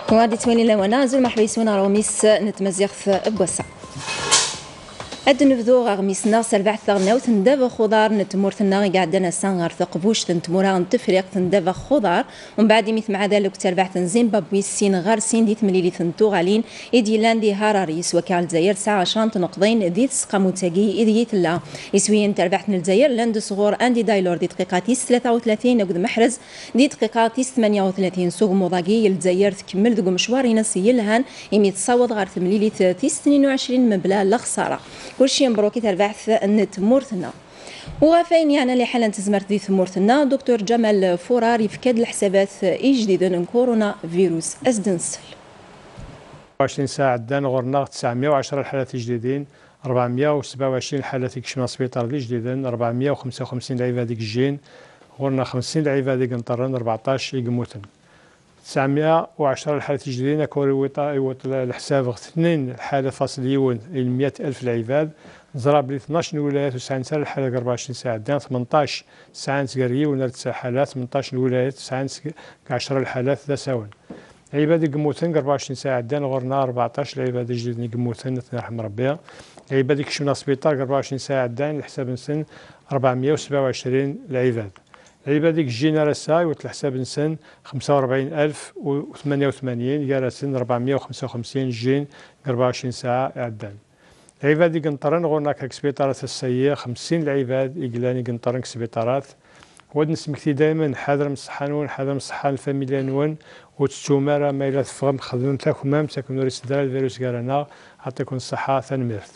وغادي تواني لوانا زول مرحبا يسونا روميس نتمزيغ بوسع أد نبذو غميسنا سربع ثغنا تندب خضار نتمورتنا قاعدنا سانغر ثقبوش تنتمورا تفريق تندب خضار ومن بعد مثل مع ذلك تربع زيمبابوي السين غار سين ديت مليلي تنتوغالين إديلاندي هاراريس وكال الجزائر ساعة شان تنقضين ديت سقاموتاقي إديت لا يسوين تربع الجزائر لاند صغور أندي دايلور دي دقيقاتيس 33 نقد محرز دي دقيقاتيس 38 سوق مضاقي الجزائر تكمل ذو مشوارنا سيلهان يمي تصوض غار مليلي تيس 22 مبلا لا خسارة كلشي مبروكي تربعث النت مورتنا وغافين يعني اللي حالا تزمرت دي ثمورتنا دكتور جمال فورار يفكد الحسابات جديدة من كورونا فيروس أزدنسل 24 ساعة دان غورنا 910 الحالات جديدين 427 حالات يكشفنا سبيطار دي جديدين 455 لعيبة ديك الجين غورنا 50 لعيبة ديك نطرن 14 يقموتن 910 الحالات الجديدين كوري الحساب 2 حالة فاصل يون 100 ألف العباد ضرب لي 12 ولايات وسعان سال الحالة 24 ساعة دان 18 ساعة سكرية ونال 9 حالات 18 ولايات ساعة 10 الحالات ذا ساون عباد يقموتن 24 ساعة دان غورنا 14 عباد جديدين يقموتن رحم ربي عباد يكشفنا سبيطار 24 ساعة دان الحساب نسن 427 العباد العباد ديك الجينا راسا وتلحساب نسن 45088 جالسين 455 جين 24 ساعة عدان العباد ديك نطرن غورنا كسبيطارات السيئة 50 العباد يقلاني قنطرن كسبيطارات ود نسمكتي دائما حاضر من الصحة نون حاضر من الصحة الفاميليا نون وتستومارا ما إلا تفهم خدمتك تاكم تاكم ريس دار الفيروس كارانا حتى يكون الصحة ثنمرت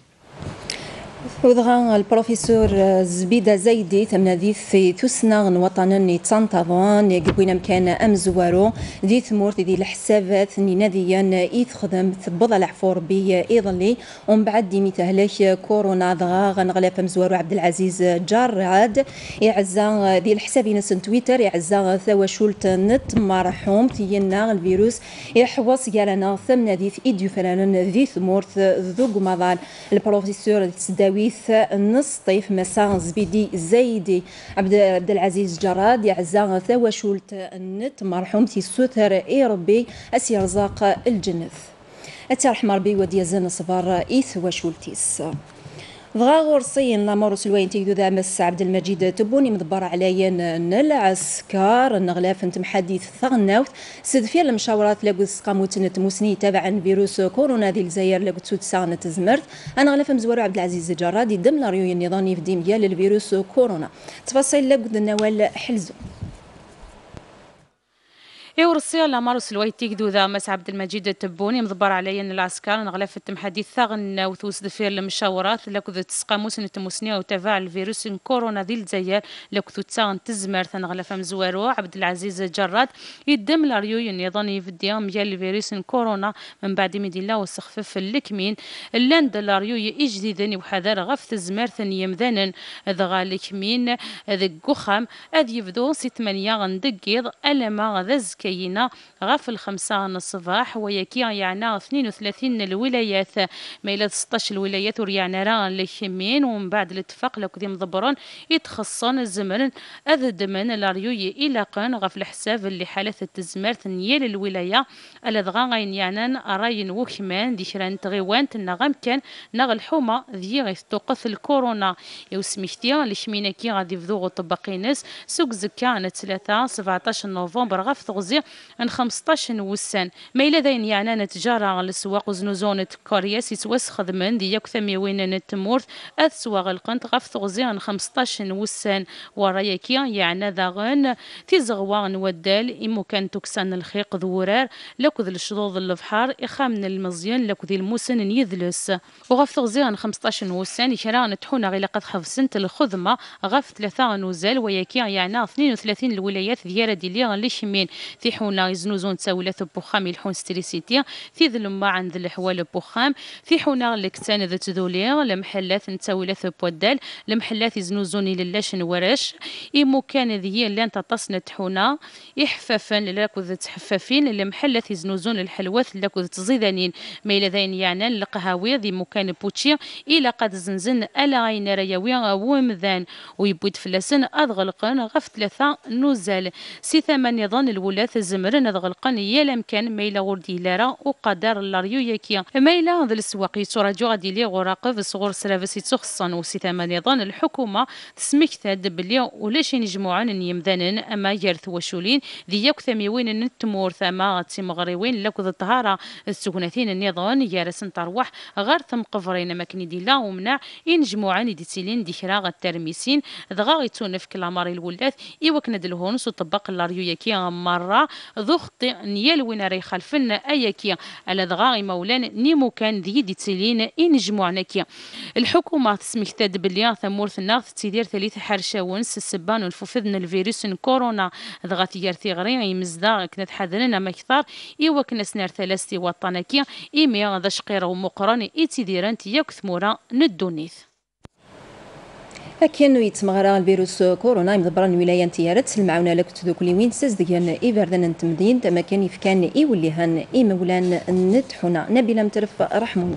وضغان البروفيسور زبيدة زيدي تمنادي في تسنغ وطنني تنتظن يقبونا مكان أمزوارو دي ثمورت دي الحسابات ناديا يتخدم تبضى العفور بي إيضلي ومن بعد دي متهلك كورونا ضغا غنغلاف أمزوارو عبد العزيز جراد يعزا دي الحسابين سن تويتر يعزا ثوا شولت نت مرحوم تينا الفيروس يحوص قالنا ثمنادي في إيديو فنان دي ثمورت ذوق مضال البروفيسور تسداوي النص طيف مساء زبيدي زيدي عبد العزيز جراد يعزا ثوا شولت النت مرحوم تي سوتر اي ربي اسي رزاق الجنث اترحم ربي ودي زن صبر ايث وشولتيس ضغا غورصين لاموروس الوين تيدو ذا مس عبد المجيد تبوني مدبر عليا العسكر النغلاف انت محدث ثغناوت سد فيها المشاورات لاقو سقاموت نتموسني تبعا فيروس كورونا ذي الجزائر لاقو تسود ساعة تزمرت انا غلاف مزورو عبد العزيز الجراد يدم لاريو النظامي في ديميا للفيروس كورونا تفاصيل لاقو النوال حلزو يورسي لاماروس الويتيك ذا مس عبد المجيد التبوني مضبر عليا العسكر نغلاف التمحدي ثغن وثوس دفير المشاورات لكو تسقاموس نتموسنيا وتفاع الفيروس كورونا ذي الجزائر لكو تساغن تزمر ثنغلاف مزوارو عبد العزيز جراد يدم لاريو ينظني في الديام ديال الفيروس كورونا من بعد مدينة وسخفف اللكمين اللاند لاريو يجديدني وحذر غف تزمر ثني يمذنن ذغا لكمين ذي قخم اذ يفدو 8 غندقيض ألما غذز كينا غف 5 الصباح ويكي يعني 32 الولايات ما إلى 16 الولايات وريعنا راه لكمين ومن بعد الاتفاق لكذي مضبرون يتخصن الزمن أذد من الاريوي إلى قن غف الحساب اللي حالة التزمار ثنيال الولاية الأذغان غين يعني أراين وكمان دي شران تغيوان تنغم كان نغ الحومة ذي غيستوقف الكورونا يوسميختيا لشمينكي غادي فذوغ طبقينس سوق زكان 17 نوفمبر غف تغزي ان 15 وسان ما إلى ذين يعني نتجارة السواق وزنوزونة كورياس يتوسخذ من دي يكثم وين نتمورث أسواق القنت غف تغزي ان 15 وسان ورايكي يعني ذاغن تيزغوان ودال إمو كان تكسان الخيق ذورار لكذ الشظوظ البحار إخامن المزيان لكذ الموسن يذلس وغف تغزي ان 15 وسان يشران تحونا غير قد حفظنت الخدمة غف 3 نوزال ويكي يعني 32 الولايات ديال ديليا لشمين في حونا يزنوزون تساولات بوخام يلحون ستريسيتي في ذلما عند الحوال بوخام في حونا لكتان ذات ذوليا لمحلات نتساولات بودال لمحلات يزنوزون للاش ورش إمو كان ذي اللي انت تصنت حونا إحفافا للاكو تحفافين لمحلات يزنوزون الحلوات للاكو تزيدانين ما إلى ذين يعني القهاوي ذي مكان بوتشي إلى قد زنزن ألا غين رياوي ومذان ويبويد فلاسن أضغلقن غف 3 نوزال سي 8 نظن الولاد تزمرن غلقن يلم كان ميلا غردي لارا وقدر لاريو يكيا ميلا ذا السواقي تراجو غادي لي غراقب صغور سلافسي تخصن وسيتما نظام الحكومه تسمكتاد بلي ولاش نجمعان يمدانن اما يرث وشولين ذي ياك ثميوين نتمور ثما تيمغريوين لك الطهاره السكنتين النظام يارسن تروح غير ثم قفرين مكني ديلا ومنع ينجمعان ديتيلين ديكرا الترميسين دغا غيتون في كلاماري الولاد يوكنا دلهونس وطبق لاريو يكيا مره ضغط نيال وين راي خلفن اياكيا على دغا مولان نيمو كان ذي ديتيلين ينجمعنا كيا الحكومه تسمكتاد بلي ثمورث النار تيدير ثلاث حرشاونس السبان والفوفذن الفيروس كورونا دغا تيار ثغري يمزدا كنا تحذرنا ما كثار يوكنا سنار ثلاثه وطنكيا ايميا ذا شقير ومقرن ايتيديران تياك ثمورا ندونيث كانوا يتمغرى الفيروس كورونا مضبران الولايه نتيارت المعاونه لك تذوكلي وين سزديان ايفردن نتمدين تما كان يفكان يوليهان مولان ندحونا نبيله مترف رحمون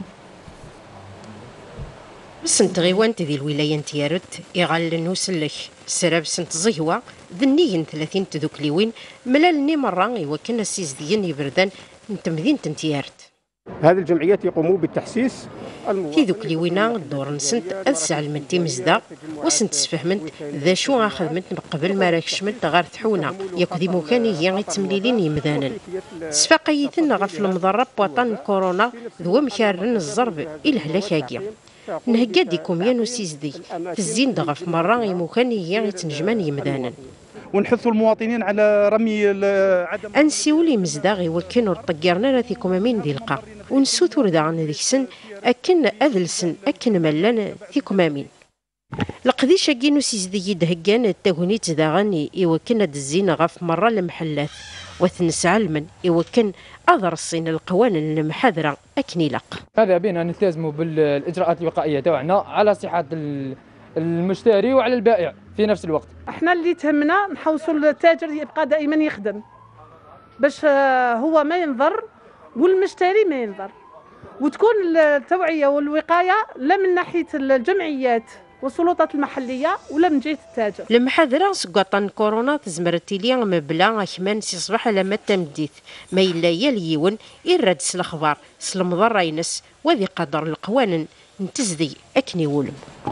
سنت غيوانت ذي الولايه نتيارت يغال نوسلك سراب سنت زهوه ذنيين 30 تذوكلي وين ملالني مره يوكلنا السيزديان يبردان نتمدين تنتيارت. هذه الجمعيات يقومون بالتحسيس في ذوك لي وينا الدور نسنت أذسع المنتي مزدا وسنت سفهمنت ذا شو غاخدمت من قبل ما راكشمت غار ثحونا ياك ذي مكاني غيتمليلين يمدانا سفاقيتنا غف المضرب وطن كورونا ذو مكارن الزرب إلى هلاكاكيا نهكا ديكم يانو سيزدي في الزين دغف مرة مكاني غيتنجمان يمدانا ونحثوا المواطنين على رمي عدم انسيولي مزداغي وكانوا طقرنا راتيكم امين دي القا ونسوتور دا عن ذيك سن اكن اذلسن اكن ملان فيكم امين لقديش كينو سيزدي دهكان التاغونيت داغني يوكن الزين غاف مره المحلات وثنس علما يوكن اضرسين القوانين المحاذره اكني لق هذا بينا نلتزموا بالاجراءات الوقائيه تاعنا على صحه المشتري وعلى البائع في نفس الوقت. احنا اللي تهمنا نحوسوا التاجر يبقى دائما يخدم باش هو ما ينضر والمشتري ما ينضر وتكون التوعيه والوقايه لا من ناحيه الجمعيات والسلطات المحليه ولا من جهه التاجر. المحاذره سقطن كورونا تزمرتي لي مبلا كمان سي صباح لما تمديت ما الا يليون يرد الاخبار سلمضر ينس وذي قدر القوانين نتزدي اكني ولم.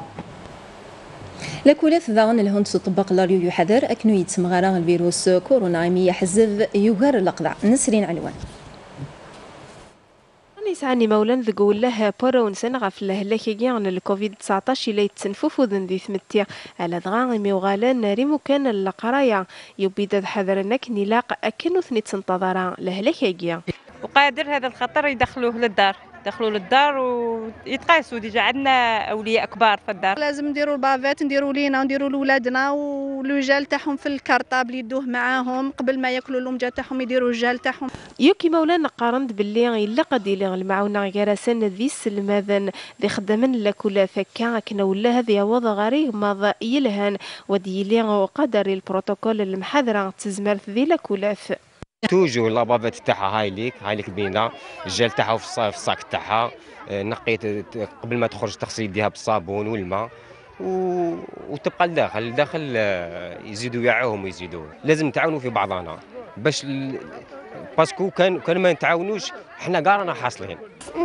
لكولات ذاغن الهند تطبق لاريو يحذر أكنو يتمغرى الفيروس كورونا مي يحزب يغار الأقضاع نسرين علوان يسعني مولان ذقول له بورو نسنغ في الهلاكي عن الكوفيد 19 اللي تنفوفو ذي ثمتيا على دغاغمي وغالان ريمو كان القرايا يبيد حذر انك نلاق اكنو ثني تنتظر الهلاكي وقادر هذا الخطر يدخلوه للدار ويتقاسوا ديجا عندنا اولياء كبار في الدار. لازم نديروا البافات نديروا لينا ونديروا لولادنا والجال تاعهم في الكارطابل يدوه معاهم قبل ما ياكلوا الامجا تاعهم يديروا الجال تاعهم. يوكي مولانا قارنت باللي الا قد يلغ المعاونه غيرسن ذي السلماذن ذي خدمن لكل فكا كنا ولا هذه وضع غريب ما يلهن ودي لي وقدر البروتوكول المحاذره تزمرت ذي لكلاف توجو لابافات تاعها هاي ليك بينا الجل تاعها في الصاك تاعها نقيت قبل ما تخرج تغسل يديها بالصابون والماء وتبقى الداخل يزيدوا يعاهم ويزيدوا لازم نتعاونوا في بعضنا باش باسكو كان ما نتعاونوش حنا كاع رانا حاصلين.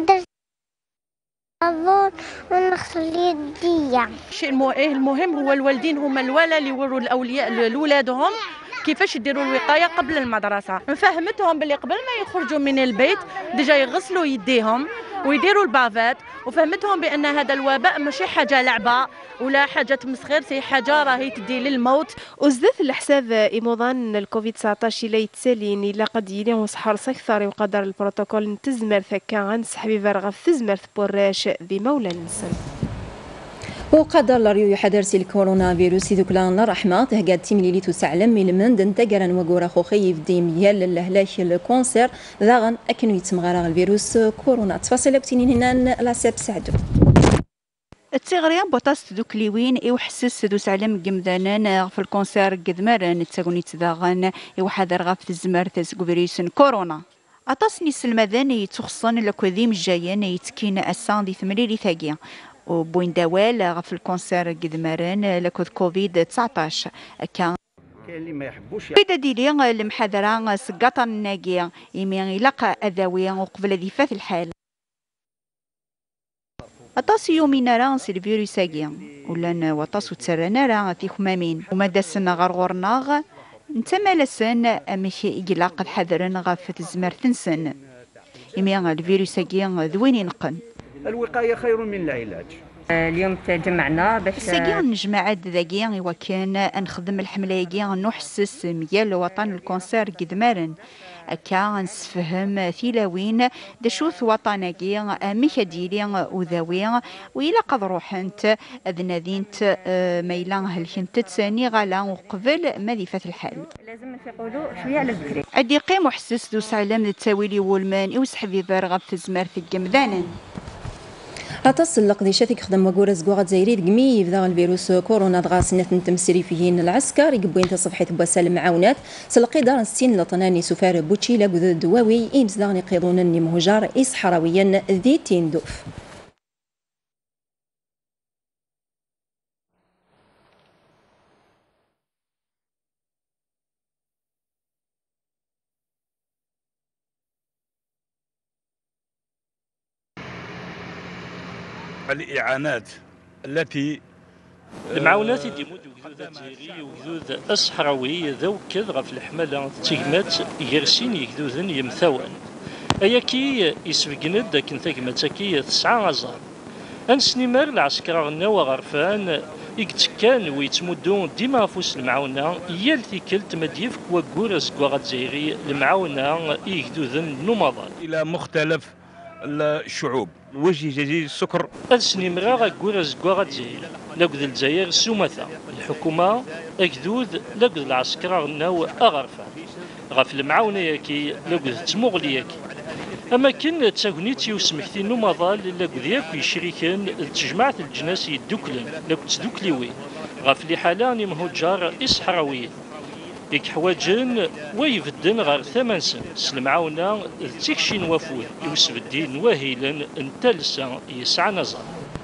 الصابون ونغسل يديا. الشيء المهم هو الوالدين هما الولا اللي يوروا الاولياء لولادهم كيفاش يديروا الوقايه قبل المدرسه. فهمتهم باللي قبل ما يخرجوا من البيت ديجا يغسلوا يديهم ويديروا البافات وفهمتهم بان هذا الوباء ماشي حاجه لعبه ولا حاجه تمسخير سي حاجه راهي تدي للموت. وزدت الحساب ايموضان الكوفيد 19 اللي يتسالين الا قد يلي وصحر سكثر وقدر البروتوكول نتزمر ثكا عن سحبي فرغف تزمر بوراش ذي مولا النسل. وقدر لاريو يحذر سي الكورونا فيروس ذوك لان رحمه تهقاد تيملي تسعلم من المند انتقرا وقورا خوخي في ديميال للهلاك الكونسير ذاغن اكنو يتمغرى الفيروس كورونا. تفاصيل بتينين هنا لاساب سعدو التغريان بوطاس دوك ليوين يوحسس دوس علم قمدانان في الكونسير قدمران تساقوني تذاغن يوحذر غف الزمار تسقو فيروس كورونا. عطاسني السلمذان يتخصن لكوذيم الجايان يتكين اسان دي ثمريري ثاقيا وبوين دوال غف الكونسير قدمران لكوذ كوفيد 19 كان كاين اللي ما يحبوش بدا ديلي المحاضره سقاطا الناقيه يمي يلقى اذاوي وقبل ذفاف الحال أطاس يومنا راه سي الفيروس كاع ولا وطاس وتسرانا راه في خمامين ومادا سنا غرغورنا نتمالا سن امشي يقلق الحذر غاف الزمر تنسن يمي الفيروس كاع ذوين ينقن الوقايه خير من العلاج. اليوم تجمعنا باش ساقي نجمع ذاكي وكان نخدم الحمله كاع نحسس ميال الوطن الكونسير قدمارن أكا نسفهم ثيلاوين دشوث وطناكي ميكا ديلي وذاوي وإلا قد روحنت أذنادينت ميلان هلكنت تساني غالا وقبل ماذي فات الحال لازم نقولوا شويه على الذكري عدي قيم وحسس دو سالم التاويلي والمان يوسحبي بارغب في زمار في الجمدان أتصل قديشة يخدم وقورة زقوغة زايري دقمي يبدا الفيروس كورونا دغا سنة تمسري فيهن العسكر يقبوين تصفحي بواسال المعاونات سلقي دار السين لطناني سفار بوتشي لقذ الدواوي إيمز داغني قيضون النمهجار إصحراويا ذي تيندوف الإعانات التي المعاونات يديمو وجدود الجزائري وجدود الصحراوي ذو كذا في الحملة تيجمات يرسين يجدودن يمثوان أياكي يسبقند كن ثقمة كي 9 أزار أنسنيمار العسكر غناو غرفان يكتكان ويتمدون ديما فوس المعاونة يال ثيكل تمديف وكور زكواغ الجزائري المعاونة يجدودن نمضان إلى مختلف الشعوب وجه جديد السكر السنيمرا غاكور زكواغ الجزائري لقد الجزائر سومثا الحكومة أكدود لقد العسكر غناو أغرفان غاف المعاونة ياكي لقد تمغلي ياكي أما كن تاغنيت يوسمكتي نمضال لقد ياكو يشريكن تجمعة الجناس يدوكلن لقد تدوكليوي غاف لي حالة مهجار إصحراويين يكحواجن ويفدن غير 8 سن سلمعاونا تيكشين وفود يوسف الدين وهيلا انتلسا يسعى نظر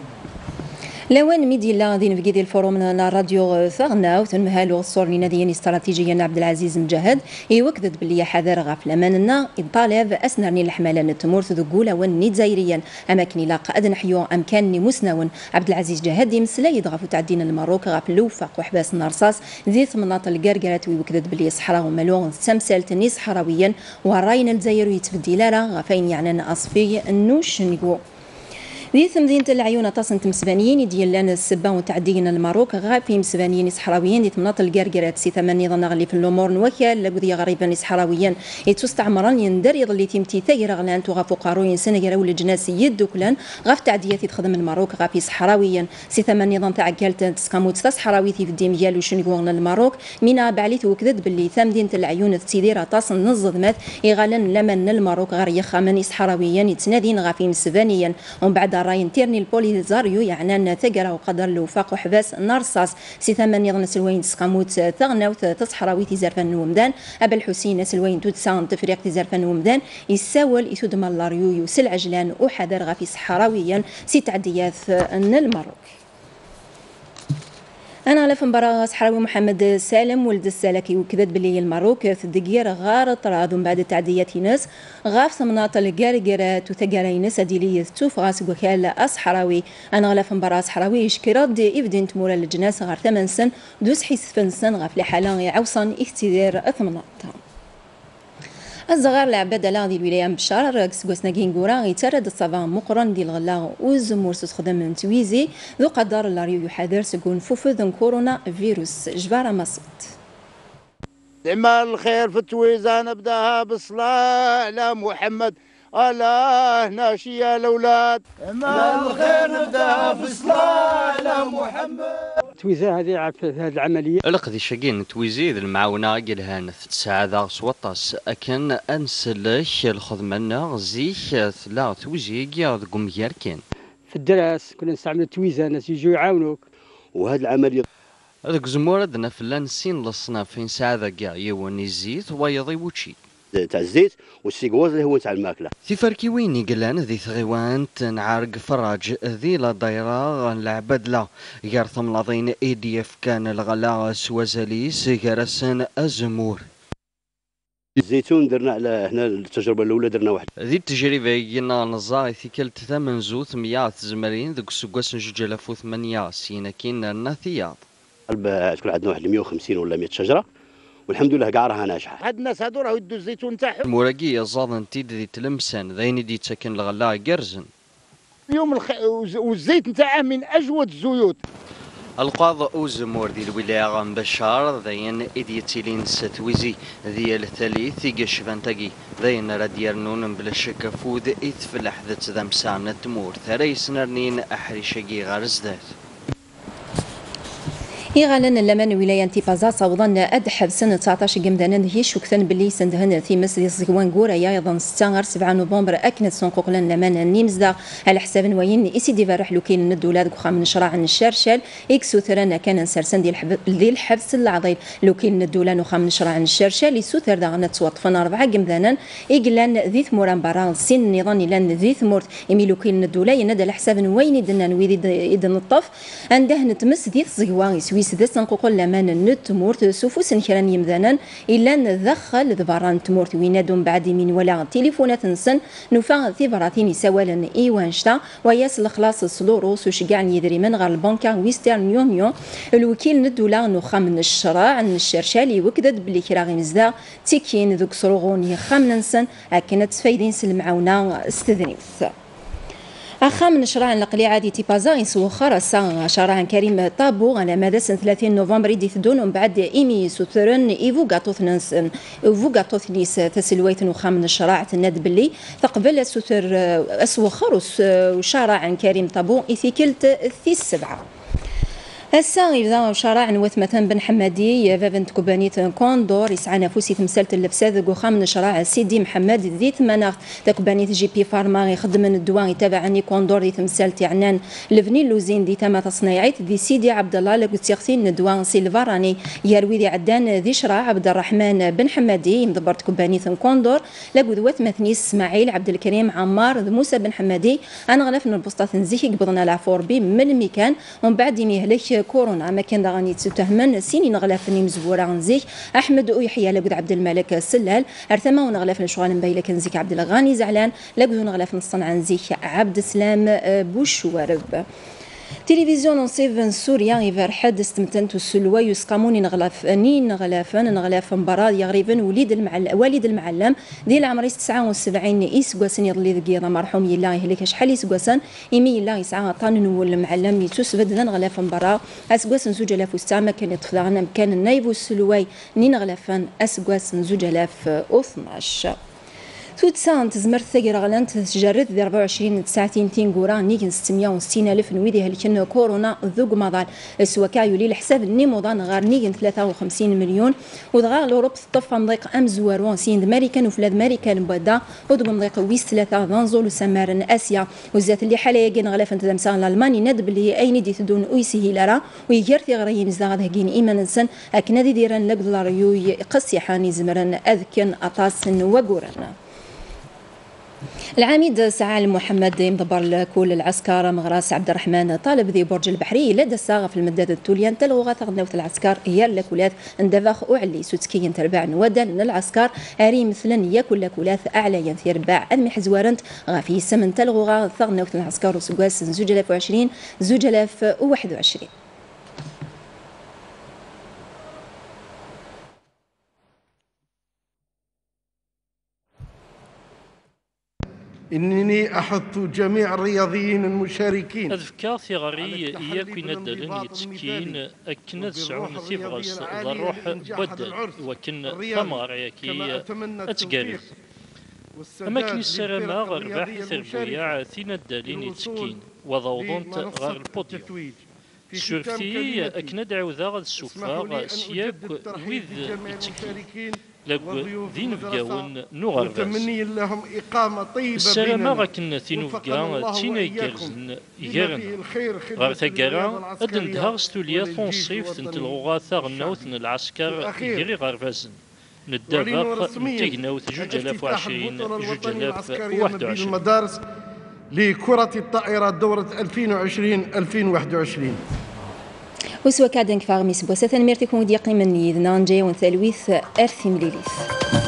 لوان ميديلا دين في الفوروم راديو ثغنا وتنمهالو الصور لناديين استراتيجيا عبد العزيز مجاهد يوكدد باللي حذر غاف لماننا الطالب اسنرني الحملان التمورث ذقولا والنيزايريا اماكن لاقا ادنحيو امكانني مسنون عبد العزيز جاهد يمسلايد غاف تعدين المروك غاف لوفاق وحباس النرصاص ذي ثمناط الكركرات ويوكدد باللي صحراء وملوغ تمثالتني صحراويا وراين الجزائر يتفدي لا غافين يعني اصفي النوش نقو ذي مدينة العيون تصن تمسبانيين ديال لنا السبا وتعدينا الماروك غافي مسبانيين صحراويين دي تمناط الكركرات سي ثمانية ظن غلي في الامور نوكال لقضي غريبا صحراويين يتستعمران يندر يضلي تيمتي ثير غلان تغافو قاروين سنغرا ولا جناس يدوكلان غاف تعديات تخدم الماروك غافي صحراويا سي ثمانية ظن تاعكلت تسكاموت صحراوي في الديميال وشنقوغنا الماروك مينا بعليت وكذد باللي مدينة العيون تسيدير تصن نزضمات يغالن لمن الماروك غير يخامن صحراويا يتنادين غافي مسبانيا ومن بعد راين تيرني البوليزاريو يعني ثقرا وقدر الوفاق وحباس نرصاص سي ثمانية ظن سلوين تسقاموت ثغناوت تصحراوي تزرفن ومدان أبا الحسين سلوين تدسان تفريق تزرفن ومدان يساول يسود مالاريو يوسل عجلان وحذر غافي صحراويا سي تعديات المروك أنا على مباراة صحراوي محمد سالم ولد السلكي وكذب باللي المروك في الدقيقة غار طراد من بعد تعديات ناس غاف ثمناط الكاركرات وثقاري ناس ديلية توف غاس وكالة أصحراوي أنا على مباراة صحراوي يشكرات دي إفدنت مورا الجناس غار 8 سن دوس حيس فنسن غاف لحالا يعوصن اختدار ثمناط الصغار العباد لا ديال الولايه بشار راكس كوسناكين كورا يترد الصفان مقرن ديال الغلا وزمور تخدم من تويزي ذو قدر لاريو يحذر سكون فوفذ كورونا فيروس جباره مصد اعمال الخير في التويزه نبداها بالصلاه على محمد الله ناشيه الاولاد اعمال الخير نبداها بالصلاه على محمد تويزا هذه هذه العمليه لقد شاكين تويزي المعاونه قالها 9 سواطاس اكن انسلك الخدمه زيك لا تويزي قم يركن في الدراس كنا نستعمل تويزا ناس يجوا يعاونوك وهذه العمليه هذاك زمور عندنا فلان سين للصنافين ساعه كاع يوني الزيت ويضي وشي تاع الزيت والسيكواز اللي هو تاع الماكله. في فركيوين يقلان ذي ثغيوان نعرق فراج ذي لا دايره العبدله غير ثملاضين ADF كان الغلا سوازاليس غرسن الزمور. الزيتون درنا على هنا التجربه الاولى درنا واحد ذي التجربه قلنا نزاي ثيكلت ثمن زوث 100 زمرين ذوك سكواس 2008 سينا كاين ناثياض تكون عندنا واحد 150 ولا 100 شجره والحمد لله كاع راها ناجحه. هاد الناس هادو راهو يدوا الزيتون تاعهم. موراقيه زادن تيد ذي تلمسان ذين دي تسكن الغلا قرزن. اليوم والزيت نتاعه من اجود الزيوت. القاض أوزمور دي الولاية بشار ذين إديتيلين ستويزي ذي الثالث يقشفانتاقي ذين راديرنون بلا شك فود إثف لحظة ذا مسامنة تمور ثري سنرنين أحريشاقي غارزدات. يغالن اللمان ولاية تيبازا صوضا أدحب سنة 19 قمدانا هي شكثن باللي سندهن في مسجد زكوان قوريا أيضا 7 نوفمبر أكنت سنقوق لنا اللمان النيمزدا على حساب وين إسي دي فرح لوكين ندولاد قخا من شراع الشرشل إكسو ثرنا كان نسرسن دي الحبس العضيل لوكين ندولان وخا من شراع الشرشل إسو ثر داغنا تصوطفن 4 قمدانا إقلان ذي ثموران برا سين نظام لان ذي ثمورت إمي لوكين ندولا ينادى على حساب وين يدنا نويد إذن الطف عنده نتمس ذي زكوان سويس ذا سنقول لمان النت مورت سوفوس نكران يمذانا إلا ندخل ذبران تمورت وينادون بعد من ولا تليفونات نسن نفع ثبراتين سوالا إيوانشتا وياس الخلاص الصلوروس وشقع يدري من غير البنكا ويسترن يوميو الوكيل ندولا نخا من الشراع من الشرشالي وكدد بلي كراغي مزدا تيكين ذوك صروغوني خامن نسن أكنت فايدين سلمعونا استذنيث. أخا من شراع النقلي عادي تيبازا يسو خرسا شراع كريم طابو على مدى 30 نوفمبر يديثدون ومن بعد إيمي سوثرن إيفو غاتوثنيس تسلويت وخا من الشراع تناد بلي تقبل سوثر أسو خرس وشراع كريم طابو إثيكلت ثي 7. هسا إذا شراع نوث بن حمادي فافنت كوبانيت كوندور يسعى نفوسي تمثلت اللبسات قوخا من شراع سيدي محمد ذي ثماناغ تكوبانيت جي بي فارما يخدم الدواء يتابعني كوندور ذي تمثلت عنان لفني لوزين ذي تما تصنيعيت ذي سيدي عبد الله لقوتيغسين الدواء سيلفاراني يروي ذي عدان ذي شراع عبد الرحمن بن حمادي مدبرت كوبانيت كوندور لقوذوات مثنيس اسماعيل عبد الكريم عمار موسى بن حمادي انا غلف من البسطة نزيكي قبضنا العفور بي من المكان ومن بعد يهلك كورونا ما كان داغني تتهمن سيني غلافني مزبوره نزيك احمد ويحيى لقد عبد الملك السلال ارثما ونغلاف نشغال مبيله كنزيك عبد الغاني زعلان لقد نغلاف نصنع نزيك عبد السلام بوشوارب. تلفزيون نصيف سوريا غير حد استمتنت السلوى يسقموني نغلاف مباراة يغريبا والد المعلم ديال العمر 79 يسقاسن يضلي ذكيرا مرحوم يلا يهلك شحال يسقاسن يمي يلا يسعى طان والمعلم يتسبد ذا نغلاف مباراة اسقاسن 2006 كان يطفض كان النايب السلوى نين غلافان اسقاسن 2012. توتسان تزمرت ثقيرة غلان تجرد ذي 24 ساعتين تينغورا نيكن 660 ألف نويدي هلكن كورونا ذوق مضال السواكا يولي الحساب النيموضان غار نيكن 53 مليون وضغا الأوروب تطف مضيق أمزوارون سيند ماريكان وفلاد ماريكان بودا ودوق مضيق ويس 3 ضانزول وسمارن آسيا وزات اللي حالة يجين غلافن تدمسان الألماني ندب اللي أين دي تدون أويسي هيلارا ويجرتي غريين زاغد هجين إيمان نسن أكنادي ديران لقدلار يوي قصي حاني زمرن أذكن أطاسن وقورن. العميد سعال محمد مدبر كل العسكر مغراس عبد الرحمن طالب ذي برج البحري لدى الساغه في المداد التوليان تلغى تغنوت العسكر هي لكولات اندفاخ وعلي سوتسكي تربع ودان العسكر اري مثلا ياكل لكولات اعلى ينثيرباع ادمي حزوارنت غافي سمن تلغى تغنوت العسكر وسقاس 2020 2021. إنني أحث جميع الرياضيين المشاركين أذكار ثغري إياك يندلن يتسكين أكن تسعون ثغرس ضروح بدل وكن ثمار ياكي أتقاري أما كني السلامة رباح ثربويا ثين الدالين يتسكين وضوضونت غار البوديو سورتي أكن دعو ذا غد السفاغ سياك ويذ يتسكين لقو ذين فقاون نغر وتمني لهم إقامة طيبة السلامة غاكن ثين فقا تينا يكرزن يغرن غار ثقارا أدن دهار ستوليا ثونصيف تنتلغوغا ثاغناوثن العسكر يغري غار فازن ندافق تيغناوت 2020 2021 بالمدارس لكرة الطائرة دورة 2020-2021. وسوا كادن كفاغ ميس بوسة ميرتكم وديقي من يذنان جاي ونثالويث أرثي مليليث.